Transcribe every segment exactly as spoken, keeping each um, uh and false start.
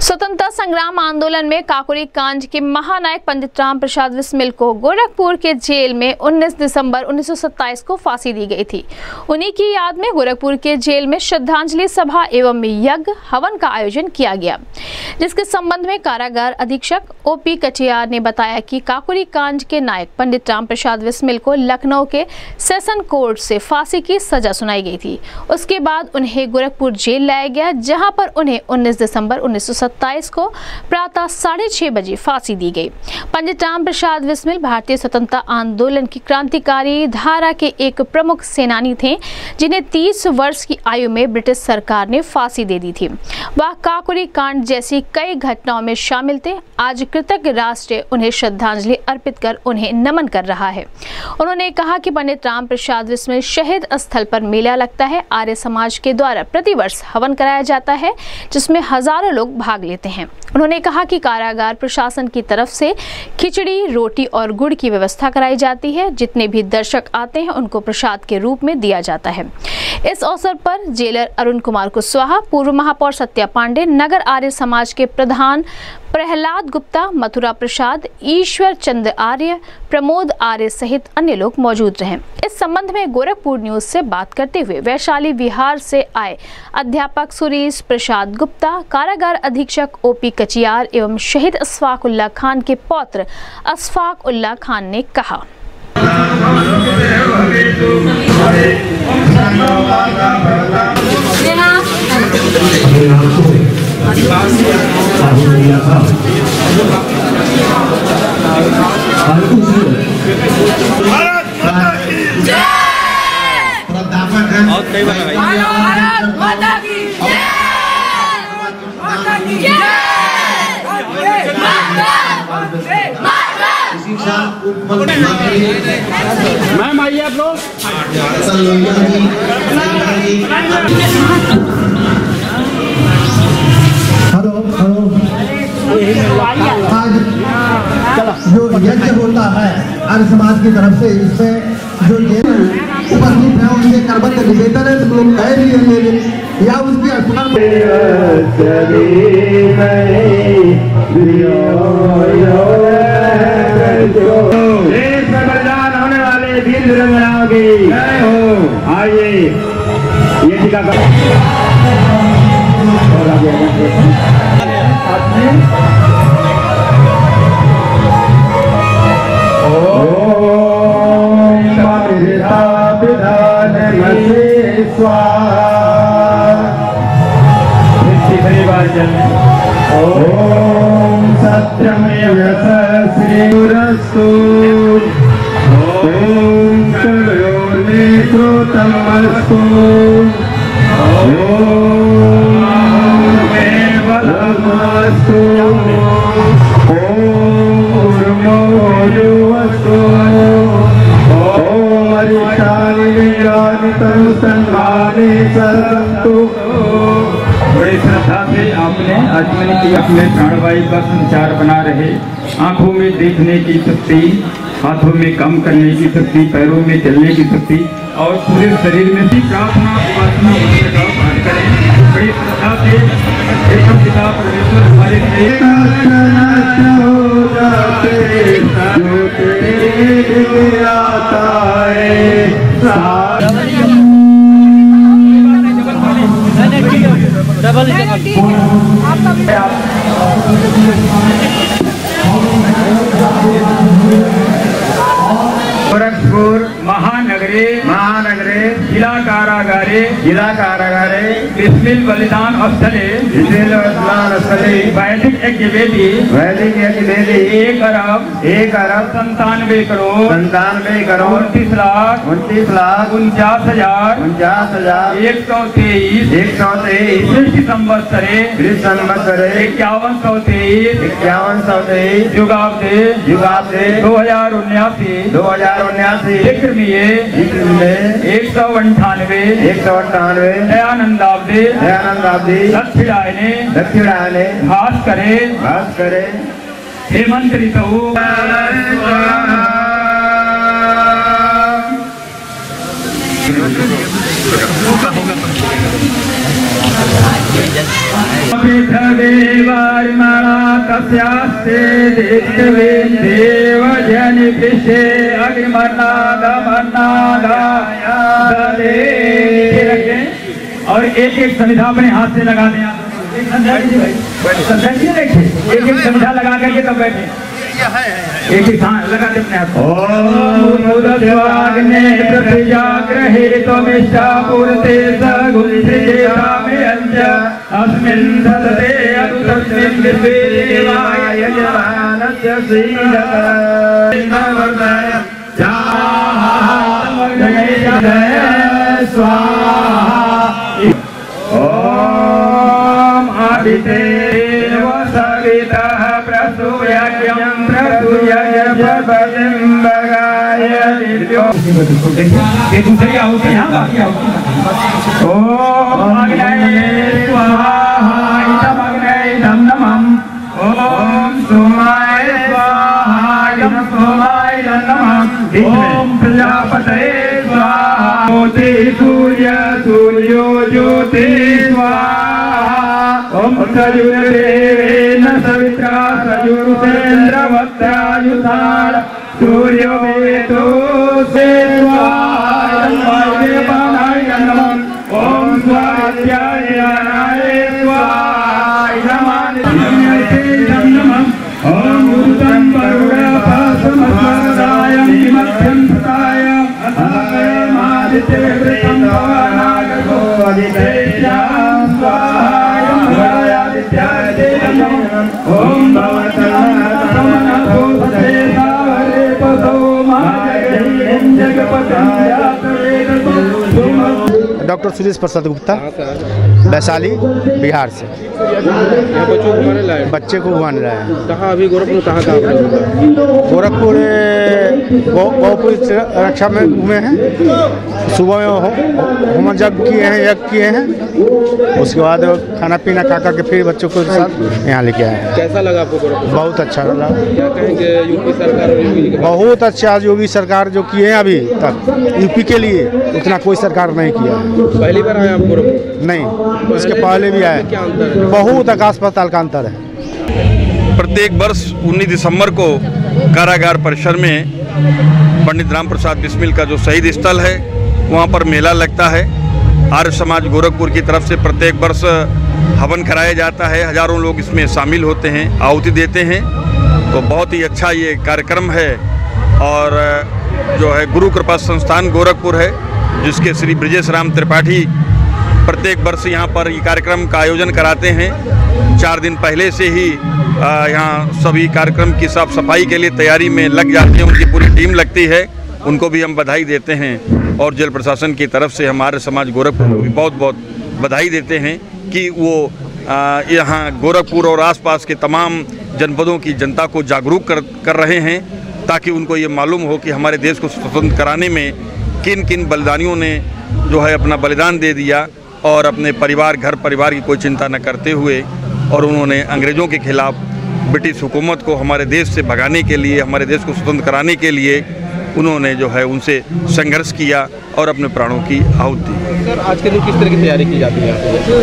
स्वतंत्रता संग्राम आंदोलन में काकोरी कांड के महानायक पंडित राम प्रसाद बिस्मिल को गोरखपुर के जेल में उन्नीस दिसंबर उन्नीस सौ सत्ताईस को फांसी दी गई थी। उन्हीं की याद में गोरखपुर के जेल में श्रद्धांजलि सभा एवं यज्ञ हवन का आयोजन किया गया, जिसके संबंध में कारागार अधीक्षक ओपी कटियार ने बताया कि काकोरी कांड के नायक पंडित राम प्रसाद बिस्मिल को लखनऊ के सेशन कोर्ट से फांसी की सजा सुनाई गई थी। उसके बाद उन्हें गोरखपुर जेल लाया गया, जहां पर उन्हें उन्नीस दिसंबर उन्नीस सौ सत्ताईस को प्रातः साढ़े छह बजे फांसी दी गई। पंडित राम प्रसाद बिस्मिल भारतीय स्वतंत्रता आंदोलन की क्रांतिकारी धारा के एक प्रमुख सेनानी थे, जिन्हें तीस वर्ष की आयु में ब्रिटिश सरकार ने फांसी दे दी थी। वह काकोरी कांड जैसी कई घटनाओं में शामिल थे। आज कृतज्ञ राष्ट्र उन्हें श्रद्धांजलि अर्पित कर उन्हें नमन कर रहा है। उन्होंने कहा कि पंडित राम प्रसाद बिस्मिल शहीद स्थल पर मेला लगता है। आर्य समाज के द्वारा प्रतिवर्ष हवन कराया जाता है, जिसमें हजारों लोग भाग लेते हैं। उन्होंने कहा कि कारागार प्रशासन की तरफ से खिचड़ी, रोटी और गुड़ की व्यवस्था कराई जाती है। जितने भी दर्शक आते हैं उनको प्रसाद के रूप में दिया जाता है। इस अवसर पर जेलर अरुण कुमार कुशवाहा, पूर्व महापौर सत्या पांडे, नगर आर्य समाज के प्रधान प्रहलाद गुप्ता, मथुरा प्रसाद, ईश्वर चंद्र आर्य, प्रमोद आर्य सहित अन्य लोग मौजूद रहे। इस संबंध में गोरखपुर न्यूज से बात करते हुए वैशाली विहार से आए अध्यापक सुरेश प्रसाद गुप्ता, कारागार अधीक्षक ओपी कचियार एवं शहीद अशफाक उल्लाह खान के पौत्र अशफाक उल्लाह खान ने कहा। मैम आइए आप लोग। हेलो हेलो आज जो यज्ञ होता है आर्य समाज की तरफ से, इसमें जो उपस्थित है उनसे करबद्ध निवेदन है, तुम लोग कह रही या उसकी अस्पताल होने वाले वीर वीरांगनाओं की जय हो। आइए ये टीकाकरण ओम सत्यमेव श्रीरस्तु ओम कलयोर्नेत्रोतमस्तु ओम केवलमस्तु ओम उर्मोजुवस्तु ओम हरिशानि विराजितं संघानि सर्वन्तु। बड़ी श्रद्धा से आपने आचमन की अपने प्राणवायु का संचार बना रहे। आंखों में देखने की शक्ति, हाथों में काम करने की शक्ति, पैरों में चलने की शक्ति और पूरे शरीर में भी प्रार्थना उपासना का पाठ करें। बड़ी श्रद्धा से एकम पिता परमेश्वर हमारे डबल गोरखपुर महानगरे महानगरे जिला कारागारे जिला कारागारे बिस्मिल बलिदान स्थले बिस्मिल बलिदान स्थले वैदिक यज्ञ वेदी वैदिक यज्ञ वेदी एक अरब एक अरब संतानवे करोड़ संतानवे करोड़ उनतीस लाख उनतीस लाख उनचास हजार उनचास हजार एक सौ तेईस एक सौ तेईस कृष्ण संवत्सरे कृष्ण संवत्सरे इक्यावन सौ तेईस इक्यावन सौ तेईस युगाब्दे युगाब्दे दो हजार उन्यासी दो हजार उन्यासी विक्रमीय एक सौ अंठानवे एक सौ अंठानवे दयानंदाब्दे दयानंदाब्दे दक्षिणायने दक्षिणायने घास करे घास करे हेमंत ऋतु होगा होगा तस्यास्ते दिष्टवे देव जनि पिषे अग्निमन्नादमन्नादाय ददे। और एक एक संविधा अपने हाथ से लगा दें। एक एक संविधा लगा करके तब बैठे, एक ही लगा दे अपने हाथ। ओम उदस्वाग्ने प्रतिजाग्रहे त्वमिष्टा पूर्ते सगुंसिजेता मे अंज अस्मिन् सदते अदुतस्मिन् विश्वे देवाय यजमानस्य श्रीरतनवर्धय स्वाहा। ओम आदितेव सवितः प्रसूयज्ञं प्रसूयज्ञपतिम्बगाय दिव्यो। ये दूसरी आहुति यहाँ बाकी आहुति। ओम अग्नये स्वाहा इदम् अग्नये इदं नमः। ओम सोमाय स्वाहा इदं सोमाय इदं नमः। ओम प्रजापतये स्वाहा ज्योति सूर्य सूर्यो ज्योति स्वाहा। ओम सजुर्देवेन सवित्रा सजुर्सेन्द्रवत्रायुधार सूर्यो वेतो से स्वाहा। ओम स्वाध्यायाय स्वाहा। ओम भूतं वरुणपासमस्मरदायं विमध्यं सदाय आदित्यवृतं भवनागो आदित्यं स्वाहाय। ओम भवतमनभूते सावरे पदो महाजगहि जगपतिं यातवेदतो। डॉक्टर सुरेश प्रसाद गुप्ता, वैशाली बिहार से। यहाँ बच्चों को घुमाने लाए, बच्चे को घुमाने लाए हैं। कहाँ अभी गोरखपुर कहाँ कहाँ गोरखपुर गौपुर रक्षा में घूमे हैं। सुबह में होम यज्ञ किए हैं यज्ञ किए हैं उसके बाद खाना पीना खा कर के फिर बच्चों को साथ यहाँ लेके आए हैं। कैसा लगा आपको गोरखपुर? बहुत अच्छा लगा। क्या कहेंगे यूपी सरकार और यूपी? बहुत अच्छा योगी सरकार जो किए हैं अभी तक यूपी के लिए उतना कोई सरकार नहीं किया है। पहली बार आए आप गोरखपुर? नहीं, इसके पहले भी आए। क्या अंतर है? बहुत आकाश पाताल का अंतर है। प्रत्येक वर्ष उन्नीस दिसंबर को कारागार परिसर में पंडित राम प्रसाद बिस्मिल का जो शहीद स्थल है वहाँ पर मेला लगता है। आर्य समाज गोरखपुर की तरफ से प्रत्येक वर्ष हवन कराया जाता है। हजारों लोग इसमें शामिल होते हैं, आहुति देते हैं। तो बहुत ही अच्छा ये कार्यक्रम है। और जो है गुरु कृपा संस्थान गोरखपुर है जिसके श्री ब्रजेश राम त्रिपाठी प्रत्येक वर्ष यहाँ पर ये कार्यक्रम का आयोजन कराते हैं। चार दिन पहले से ही यहाँ सभी कार्यक्रम की साफ सफाई के लिए तैयारी में लग जाते हैं। उनकी पूरी टीम लगती है, उनको भी हम बधाई देते हैं। और जेल प्रशासन की तरफ से हमारे समाज गोरखपुर को भी बहुत बहुत बधाई देते हैं कि वो यहाँ गोरखपुर और आसपास के तमाम जनपदों की जनता को जागरूक कर कर रहे हैं ताकि उनको ये मालूम हो कि हमारे देश को स्वतंत्र कराने में किन किन बलिदानियों ने जो है अपना बलिदान दे दिया और अपने परिवार घर परिवार की कोई चिंता न करते हुए और उन्होंने अंग्रेज़ों के खिलाफ ब्रिटिश हुकूमत को हमारे देश से भगाने के लिए, हमारे देश को स्वतंत्र कराने के लिए उन्होंने जो है उनसे संघर्ष किया और अपने प्राणों की आहुति दी। सर आज के दिन किस तरह की तैयारी की जाती है?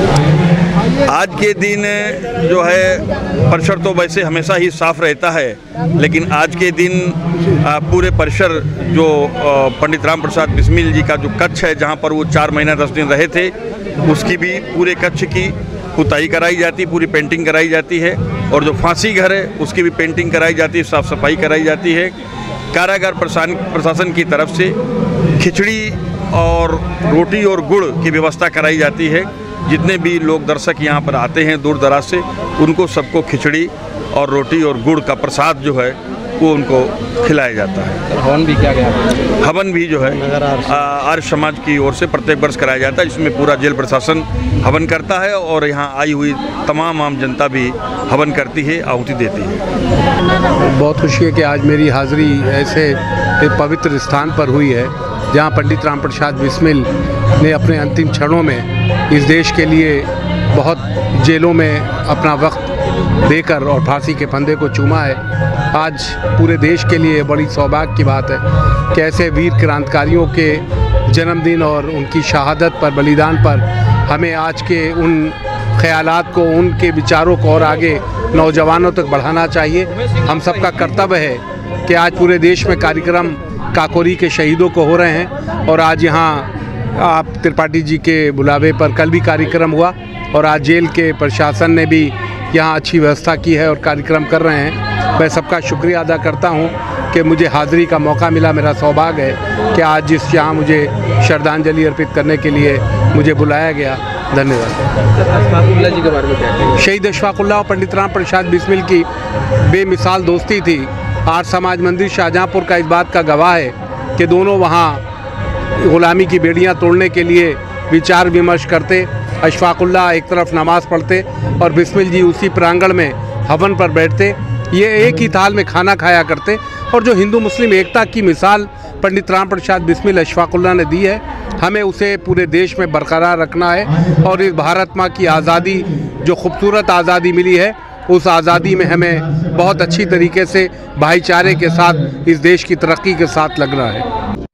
आज के दिन जो है परिसर तो वैसे हमेशा ही साफ रहता है, लेकिन आज के दिन पूरे परिसर जो पंडित राम प्रसाद बिस्मिल जी का जो कक्ष है जहाँ पर वो चार महीना दस दिन रहे थे उसकी भी पूरे कक्ष की पुताई कराई जाती है, पूरी पेंटिंग कराई जाती है। और जो फांसी घर है उसकी भी पेंटिंग कराई जाती है, साफ़ सफाई कराई जाती है। कारागार प्रशासन प्रशासन की तरफ से खिचड़ी और रोटी और गुड़ की व्यवस्था कराई जाती है। जितने भी लोग दर्शक यहाँ पर आते हैं दूर दराज से उनको सबको खिचड़ी और रोटी और गुड़ का प्रसाद जो है वो उनको खिलाया जाता है। हवन भी क्या गया? हवन भी जो है आर्य समाज की ओर से प्रत्येक वर्ष कराया जाता है जिसमें पूरा जेल प्रशासन हवन करता है और यहाँ आई हुई तमाम आम जनता भी हवन करती है, आहुति देती है। बहुत खुशी है कि आज मेरी हाज़िरी ऐसे एक पवित्र स्थान पर हुई है जहाँ पंडित राम प्रसाद बिस्मिल ने अपने अंतिम क्षणों में इस देश के लिए बहुत जेलों में अपना वक्त देकर और फांसी के फंदे को चूमा है। आज पूरे देश के लिए बड़ी सौभाग्य की बात है कि ऐसे वीर क्रांतिकारियों के जन्मदिन और उनकी शहादत पर, बलिदान पर हमें आज के उन ख़यालात को, उनके विचारों को और आगे नौजवानों तक बढ़ाना चाहिए। हम सबका कर्तव्य है कि आज पूरे देश में कार्यक्रम काकोरी के शहीदों को हो रहे हैं और आज यहाँ आप त्रिपाठी जी के बुलावे पर कल भी कार्यक्रम हुआ और आज जेल के प्रशासन ने भी यहाँ अच्छी व्यवस्था की है और कार्यक्रम कर रहे हैं। मैं सबका शुक्रिया अदा करता हूँ कि मुझे हाज़िरी का मौका मिला। मेरा सौभाग्य है कि आज जिस यहाँ मुझे श्रद्धांजलि अर्पित करने के लिए मुझे बुलाया गया। धन्यवाद। अशफाकुल्लाह जी के बारे में क्या कहेंगे? शहीद अशफाकुल्लाह और पंडित राम प्रसाद बिस्मिल की बेमिसाल दोस्ती थी। आर्य समाज मंदिर शाहजहाँपुर का इस बात का गवाह है कि दोनों वहाँ ग़ुलामी की बेड़ियाँ तोड़ने के लिए विचार विमर्श करते। अशफाकुल्लाह एक तरफ नमाज़ पढ़ते और बिस्मिल जी उसी प्रांगण में हवन पर बैठते। ये एक ही थाल में खाना खाया करते और जो हिंदू मुस्लिम एकता की मिसाल पंडित राम प्रसाद बिस्मिल अशफाकुल्लाह ने दी है, हमें उसे पूरे देश में बरकरार रखना है और इस भारत माँ की आज़ादी, जो खूबसूरत आज़ादी मिली है, उस आज़ादी में हमें बहुत अच्छी तरीके से भाईचारे के साथ इस देश की तरक्की के साथ लगना है।